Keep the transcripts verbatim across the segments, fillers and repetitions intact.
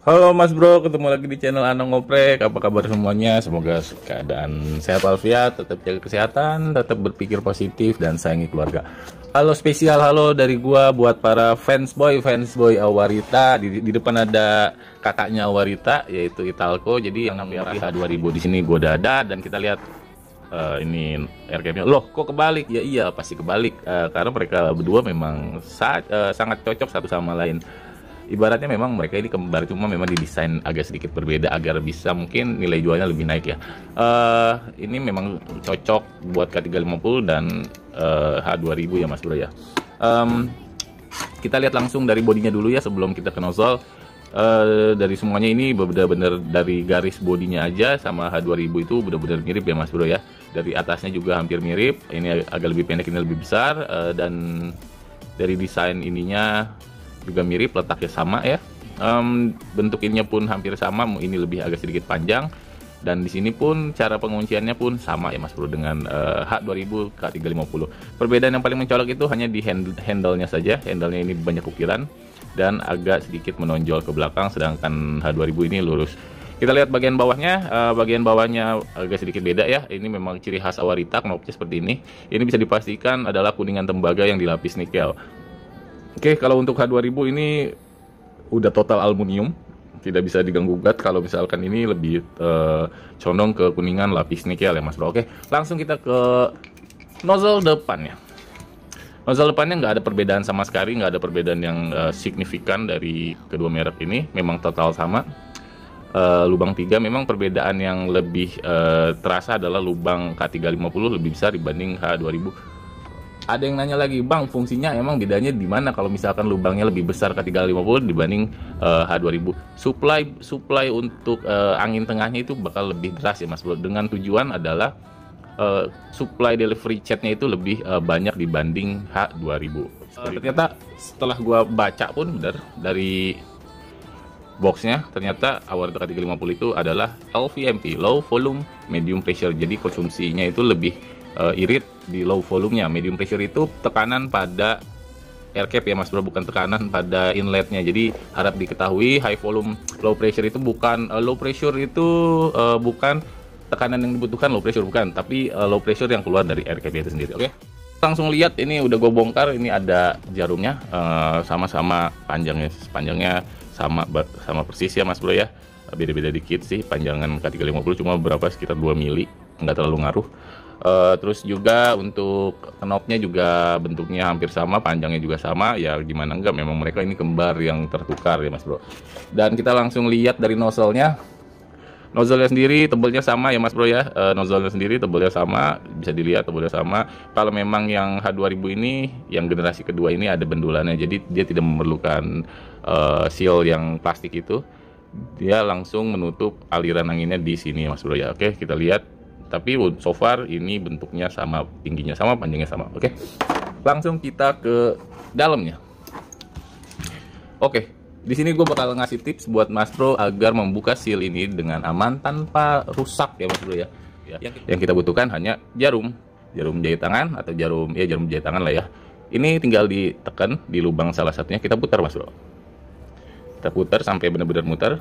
Halo Mas Bro, ketemu lagi di channel Anong Ngoprek. Apa kabar semuanya? Semoga keadaan sehat walafiat, tetap jaga kesehatan, tetap berpikir positif dan sayangi keluarga. Halo spesial halo dari gua buat para fans boy, fans boy Awarita. Di, di depan ada kakaknya Awarita yaitu Italco. Jadi yang namanya H dua ribu di sini gua udah ada dan kita lihat uh, ini aircapnya. Loh, kok kebalik? Ya iya, pasti kebalik uh, karena mereka berdua memang sa uh, sangat cocok satu sama lain. Ibaratnya memang mereka ini kembar, cuma memang didesain agak sedikit berbeda agar bisa mungkin nilai jualnya lebih naik ya. Uh, ini memang cocok buat K tiga lima puluh dan uh, H dua ribu ya Mas Bro ya. Um, kita lihat langsung dari bodinya dulu ya sebelum kita ke nozzle. Uh, dari semuanya ini benar-benar dari garis bodinya aja sama H dua ribu itu benar-benar mirip ya Mas Bro ya. Dari atasnya juga hampir mirip. Ini agak lebih pendek, ini lebih besar, uh, dan dari desain ininya juga mirip, letaknya sama ya. Um, bentuk ininya pun hampir sama, ini lebih agak sedikit panjang. Dan di sini pun cara pengunciannya pun sama ya Mas Bro dengan uh, H dua ribu K tiga lima puluh. Perbedaan yang paling mencolok itu hanya di handle handle-nya saja. Handle-nya ini banyak ukiran dan agak sedikit menonjol ke belakang, sedangkan H dua ribu ini lurus. Kita lihat bagian bawahnya, uh, bagian bawahnya agak sedikit beda ya. Ini memang ciri khas Awarita, knopnya seperti ini. Ini bisa dipastikan adalah kuningan tembaga yang dilapis nikel. Oke, kalau untuk H dua ribu ini udah total aluminium, tidak bisa diganggu gugat. Kalau misalkan ini lebih uh, condong ke kuningan lapis nikel ya Mas Bro. Oke, langsung kita ke nozzle depannya. Nozzle depannya nggak ada perbedaan sama sekali, nggak ada perbedaan yang uh, signifikan dari kedua merek ini. Memang total sama. Uh, lubang tiga memang perbedaan yang lebih uh, terasa adalah lubang K tiga lima puluh lebih besar dibanding H dua ribu. Ada yang nanya lagi, Bang, fungsinya emang bedanya di mana kalau misalkan lubangnya lebih besar K tiga lima puluh dibanding uh, H dua ribu? Supply supply untuk uh, angin tengahnya itu bakal lebih deras ya Mas Bro. Dengan tujuan adalah uh, supply delivery chatnya itu lebih uh, banyak dibanding H dua ribu. Uh, ternyata setelah gua baca pun benar dari boxnya, ternyata Awarita K tiga lima puluh itu adalah L V M P, low volume medium pressure. Jadi konsumsinya itu lebih Uh, irit di low volumenya. Medium pressure itu tekanan pada air cap ya Mas Bro, bukan tekanan pada inletnya. Jadi harap diketahui high volume low pressure itu bukan uh, low pressure itu uh, bukan tekanan yang dibutuhkan low pressure, bukan, tapi uh, low pressure yang keluar dari air cap itu sendiri. Oke, okay? Langsung lihat, ini udah gue bongkar. Ini ada jarumnya, sama-sama uh, panjangnya panjangnya sama sama persis ya Mas Bro ya. Beda-beda dikit sih panjangan K tiga lima puluh, cuma berapa, sekitar dua mili, nggak terlalu ngaruh. Uh, terus juga untuk knopnya juga bentuknya hampir sama, panjangnya juga sama. Ya gimana enggak, memang mereka ini kembar yang tertukar ya Mas Bro. Dan kita langsung lihat dari nozzle-nya. Nozzle-nya sendiri tebelnya sama ya Mas Bro ya. Uh, nozzle-nya sendiri tebelnya sama, bisa dilihat tebelnya sama. Kalau memang yang H dua ribu ini, yang generasi kedua ini ada bendulannya, jadi dia tidak memerlukan uh, seal yang plastik itu. Dia langsung menutup aliran anginnya di sini Mas Bro ya. Oke, kita lihat. Tapi so far ini bentuknya sama, tingginya sama, panjangnya sama. Oke, langsung kita ke dalamnya. Oke, di sini gue bakal ngasih tips buat Mas Bro agar membuka seal ini dengan aman tanpa rusak ya Mas Bro ya. Yang, yang kita butuhkan hanya jarum, jarum jahit tangan atau jarum ya jarum jahit tangan lah ya. Ini tinggal ditekan di lubang salah satunya, kita putar Mas Bro. Kita putar sampai benar-benar muter,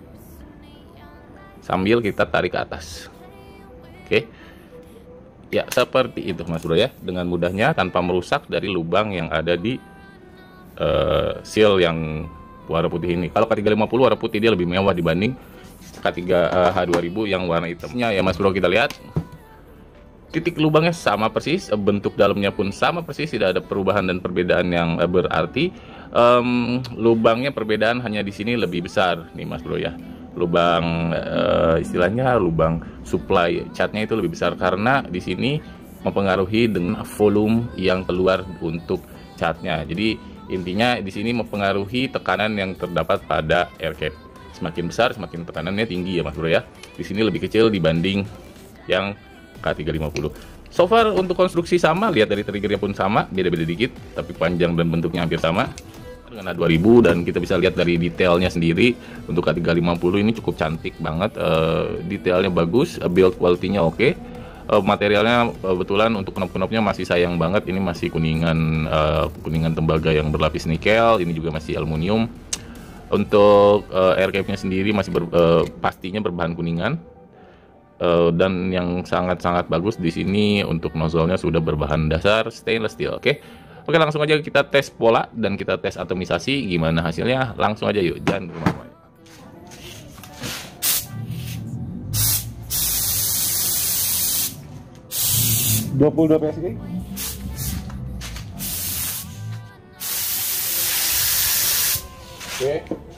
sambil kita tarik ke atas. Oke, ya seperti itu Mas Bro ya, dengan mudahnya tanpa merusak dari lubang yang ada di uh, seal yang warna putih ini. Kalau K tiga lima puluh warna putih dia lebih mewah dibanding K tiga uh, H dua ribu yang warna hitamnya ya Mas Bro. Kita lihat titik lubangnya sama persis, bentuk dalamnya pun sama persis, tidak ada perubahan dan perbedaan yang uh, berarti. Um, lubangnya perbedaan hanya di sini lebih besar nih Mas Bro ya. Lubang uh, istilahnya lubang supply catnya itu lebih besar karena di sini mempengaruhi dengan volume yang keluar untuk catnya. Jadi intinya di sini mempengaruhi tekanan yang terdapat pada air cap. Semakin besar semakin tekanannya tinggi ya Mas Bro ya. Di sini lebih kecil dibanding yang K tiga lima puluh. So far untuk konstruksi sama, lihat dari triggernya pun sama, beda-beda dikit, tapi panjang dan bentuknya hampir sama dengan H dua ribu. Dan kita bisa lihat dari detailnya sendiri untuk K tiga lima puluh ini cukup cantik banget, uh, detailnya bagus, uh, build quality-nya oke. Okay. Uh, materialnya kebetulan uh, untuk knop-knopnya masih sayang banget, ini masih kuningan uh, kuningan tembaga yang berlapis nikel, ini juga masih aluminium. Untuk uh, air cap-nya sendiri masih ber, uh, pastinya berbahan kuningan. Uh, dan yang sangat-sangat bagus di sini untuk nozzle-nya sudah berbahan dasar stainless steel. Oke, oke langsung aja kita tes pola dan kita tes atomisasi gimana hasilnya. Langsung aja yuk, jangan kemana-mana. dua puluh dua P S I. Oke.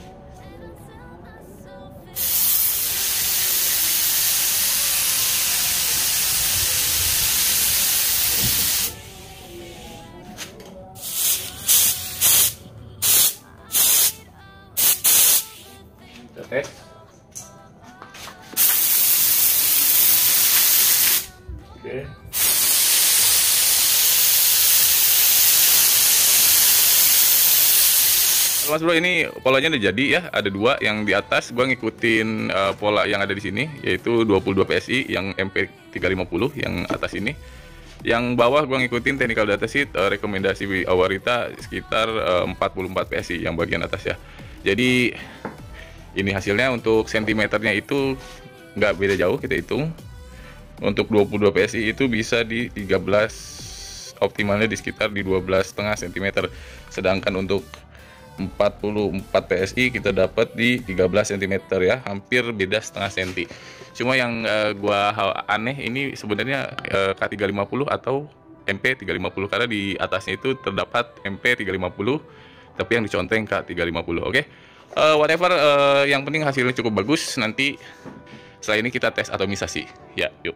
Kita tes. Oke. Mas bro, ini polanya udah jadi ya, ada dua. Yang di atas gua ngikutin uh, pola yang ada di sini, yaitu dua puluh dua P S I yang M P tiga lima nol yang atas ini. Yang bawah gua ngikutin technical datasheet uh, rekomendasi Awarita sekitar uh, empat puluh empat P S I yang bagian atas ya. Jadi ini hasilnya untuk sentimeternya itu nggak beda jauh, kita hitung. Untuk dua puluh dua P S I itu bisa di tiga belas, optimalnya di sekitar di dua belas koma lima sentimeter. Sedangkan untuk empat puluh empat P S I kita dapat di tiga belas sentimeter ya, hampir beda setengah senti. Cuma yang uh, gua aneh ini sebenarnya uh, K tiga lima nol atau M P tiga lima nol, karena di atasnya itu terdapat M P tiga lima nol tapi yang diconteng K tiga lima nol. Oke, okay? uh, whatever, uh, yang penting hasilnya cukup bagus. Nanti setelah ini kita tes atomisasi ya, yuk.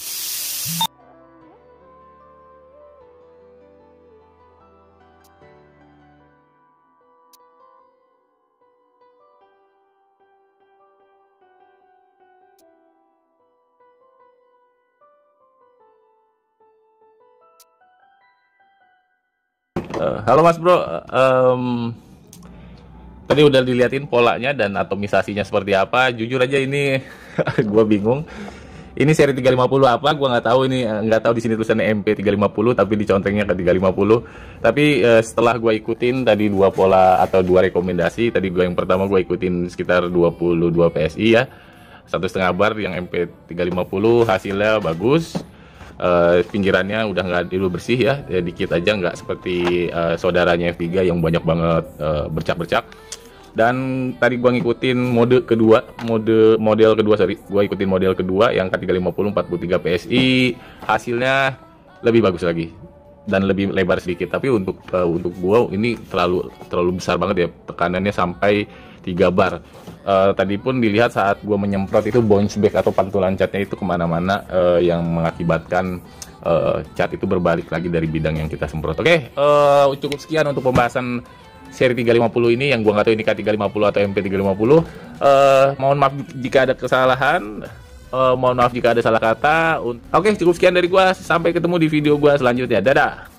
Uh, halo Mas Bro, um, tadi udah diliatin polanya dan atomisasinya seperti apa. Jujur aja ini gue bingung. Ini seri tiga lima nol apa? Gue nggak tahu ini, nggak tahu di sini tulisannya M P tiga lima nol tapi dicontengnya ke tiga lima nol. Tapi uh, setelah gue ikutin tadi dua pola atau dua rekomendasi, tadi gue yang pertama gue ikutin sekitar dua puluh dua P S I ya, satu setengah bar yang M P tiga lima nol, hasilnya bagus. Uh, pinggirannya udah nggak dulu bersih ya, ya dikit aja, nggak seperti uh, saudaranya F tiga yang banyak banget uh, bercak-bercak. Dan tadi gua ngikutin mode kedua, mode model kedua sorry, gua ikutin model kedua yang K tiga lima nol empat puluh tiga P S I, hasilnya lebih bagus lagi dan lebih lebar sedikit. Tapi untuk uh, untuk gua ini terlalu terlalu besar banget ya, tekanannya sampai tiga bar. Uh, tadi pun dilihat saat gue menyemprot itu bounce back atau pantulan catnya itu kemana-mana, uh, yang mengakibatkan uh, cat itu berbalik lagi dari bidang yang kita semprot. Oke, okay, uh, cukup sekian untuk pembahasan seri tiga lima nol ini, yang gue nggak tahu ini K tiga lima nol atau M P tiga lima nol. Uh, mohon maaf jika ada kesalahan, uh, mohon maaf jika ada salah kata. Oke, okay, cukup sekian dari gue. Sampai ketemu di video gue selanjutnya. Dadah.